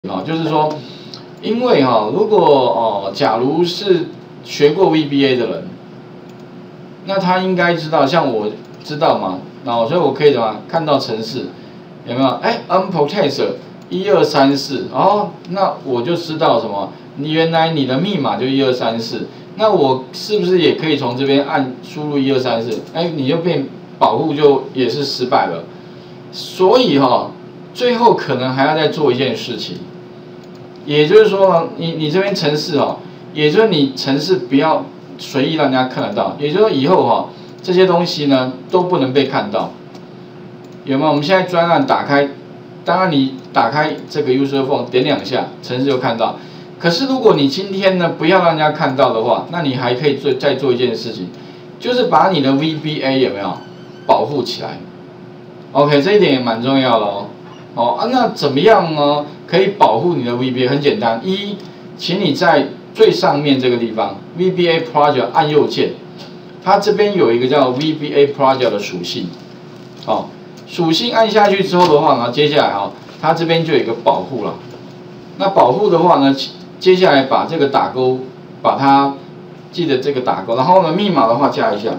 啊，就是说，因为如果假如是学过 VBA 的人，那他应该知道，像我知道嘛，所以我可以怎么看到程式有没有？unprotect 1234，那我就知道什么？原来你的密码就1234，那我是不是也可以从这边按输入1234？你就变保护就也是失败了。所以最后可能还要再做一件事情，也就是说你这边程式也就是你程式不要随意让人家看得到，也就是说以后这些东西呢都不能被看到，有没有？我们现在专案打开，当然你打开这个 user phone 点2下，程式就看到。可是如果你今天呢不要让人家看到的话，那你还可以再做一件事情，就是把你的 VBA 有没有保护起来 ？OK， 这一点也蛮重要的那怎么样呢？可以保护你的 VBA？ 很简单，请你在最上面这个地方 VBA Project 按右键，它这边有一个叫 VBA Project 的属性，属性按下去之后的话呢，接下来它这边就有一个保护了。那保护的话呢，接下来把这个打勾，把它记得这个打勾，然后呢密码的话加一下，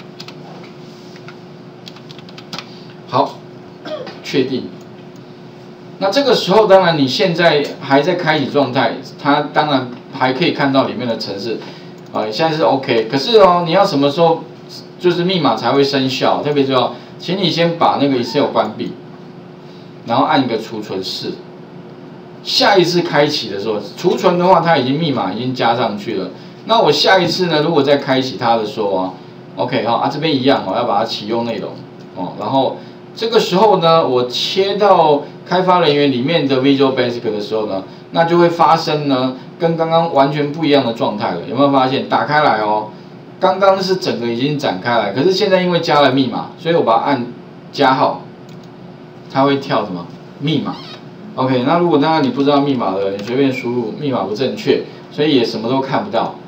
好，确定。那这个时候，当然你现在还在开启状态，它当然还可以看到里面的程式，现在是 OK。可是你要什么时候就是密码才会生效？特别重要，请你先把那个 Excel 关闭，然后按一个储存室。下一次开启的时候，储存的话，它密码已经加上去了。那我下一次呢，如果再开启它的时候，OK 这边一样要把它启用内容然后这个时候呢，我切到开发人员里面的 Visual Basic 的时候呢，那就会发生呢跟刚刚完全不一样的状态了。有没有发现？打开来刚刚是整个已经展开来，可是现在因为加了密码，所以我把它按加号，它会跳什么密码 ？OK， 那如果当然你不知道密码的，你随便输入密码不正确，所以也什么都看不到。